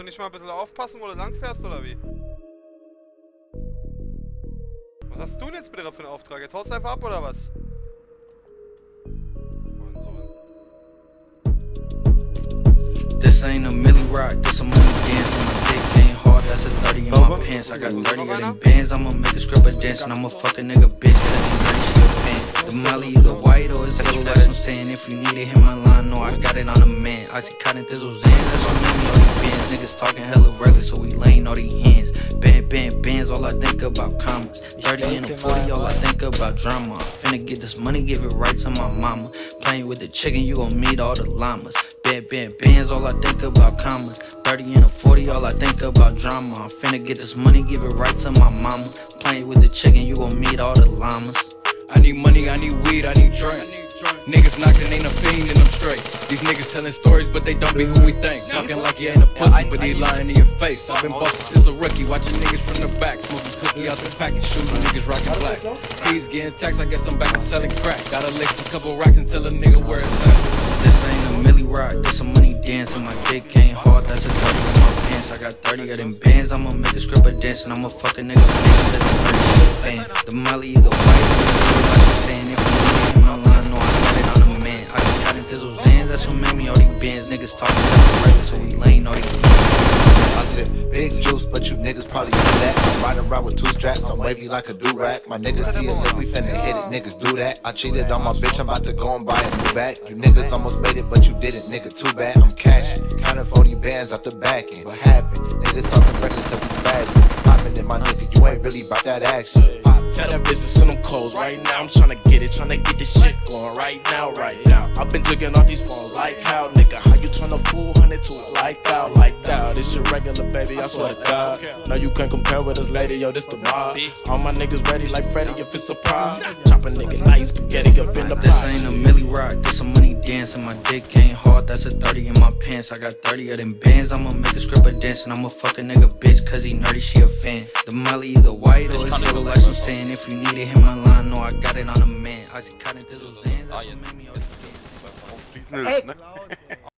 du nicht mal ein bisschen aufpassen, wo du lang fährst, oder wie? Was hast du denn jetzt bitte für einen Auftrag? Jetzt haust du einfach ab, oder was? This ain't a milli rock, this a money dance. And my dick ain't hard, that's a 30 in my pants. I got 30 of them bands, I'ma make a stripper dance. And I'ma fuck a nigga bitch, cause he dirty, she a fan. The molly either white or it's yellow, that's what I'm saying. If you need it, hit my line, no, I got it on the man. I see cotton thizzles in, that's what I mean, all these bands. Niggas talking hella reckless, so we laying all these hands. Bands, all I think about commas. 30 and a 40, all I think about drama. I'm finna get this money, give it right to my mama. Playing with the chicken, you gon' meet all the llamas. Bands, all I think about commas. 30 and a 40, all I think about drama. I'm finna get this money, give it right to my mama. Playing with the chicken, you gon' meet all the llamas. I need money, I need weed, I need drink. Niggas knocking, ain't a fiend and I'm straight. These niggas telling stories, but they don't be who we think. Talking like you ain't a pussy, but he lying in your face. I've been busted since a rookie, watching niggas from the back. Smoking cookie out the pack and shooting niggas rockin' black. He's getting taxed, I guess I'm back to selling crack. Got a lick for a couple racks and tell a nigga where it's at. This ain't a milli rock, this a money dance. And my dick ain't hard, that's a 30 in my pants. I got 30 of them bands, I'ma make a stripper dance. And I'ma fuck a nigga bitch, cause he dirty, she a fan. The molly either white or it's yellow, like I'm saying. If you need him, my line, no, I got it on the man. I just got it thizzles in, that's what made me all these bands. Niggas talking about records, so we laying all these I said, big juice, but you niggas probably do that. I'm riding around with 2 straps, I'm wavy like a do-rag. My niggas see it, look, we finna hit it, niggas do that. I cheated on my bitch, I'm about to go and buy a new bag. You niggas almost made it, but you didn't, nigga, too bad. I'm cashing, counting 40 bands out the back end. What happened? Niggas talking reckless, that we spazzing. Popping in my nigga, you ain't really about that action. Tell that bitch to send them clothes right now. I'm tryna get it, tryna get this shit going right now, right now. I've been jigging off these phones like how, nigga. How you turn a pool 100 to a like that, like that. This shit regular, baby, I swear to God. No, you can't compare with this lady, yo, this the mob. All my niggas ready like Freddy if it's a prom. Chop a nigga nice, spaghetti up in the pot. This ain't a milli rock, this a money dance. And my dick ain't hard, that's a 30 in my pants. I got 30 of them bands, I'ma make a stripper dance. And I'ma fuck a nigga bitch, cause he nerdy, she a fan. The molly either white or it's yellow, like I'm saying. If you need it, hit my line, no, I got it on the man. I see cotton thizzles in, that's what made me all these bands. Hey.